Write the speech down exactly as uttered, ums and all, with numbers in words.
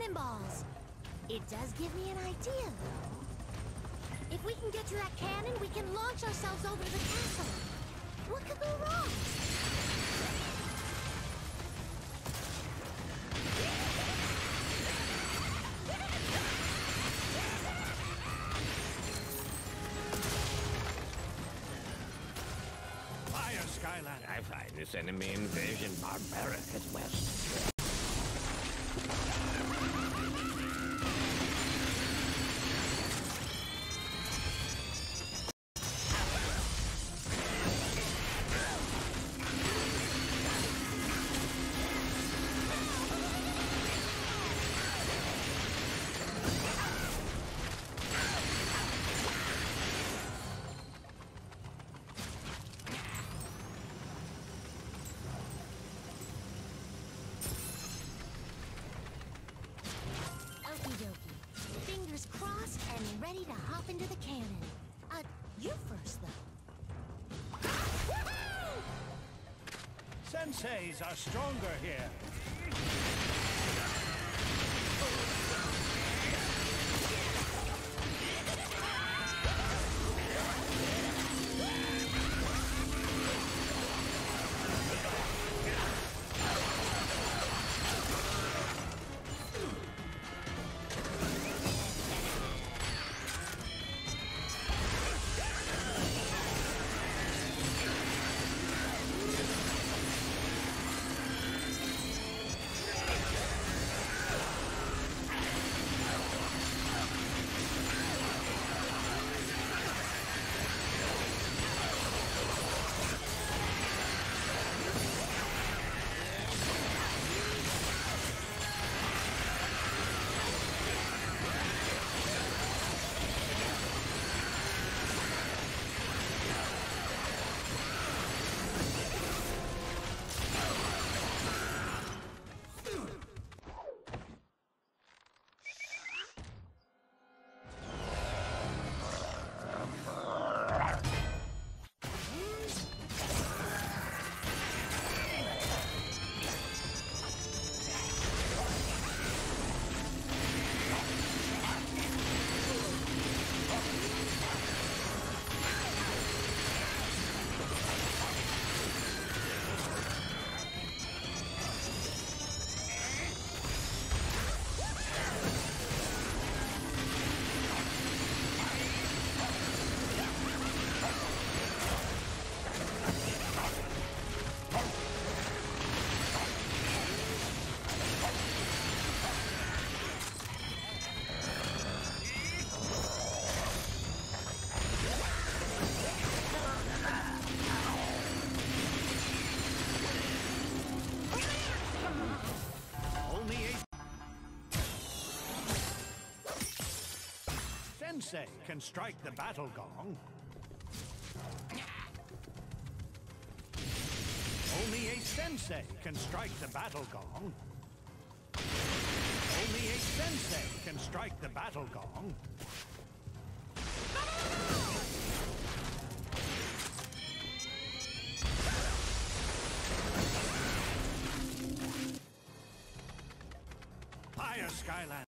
cannonballs. It does give me an idea, though. If we can get to that cannon, we can launch ourselves over to the castle. What could go wrong? Fire, Skylander. I find this enemy invasion barbaric at best. Fingers crossed and ready to hop into the cannon. Uh, you first, though. Senseis are stronger here. Sensei can strike the battle gong. Only a sensei can strike the battle gong. Only a sensei can strike the battle gong. Fire, Skylander.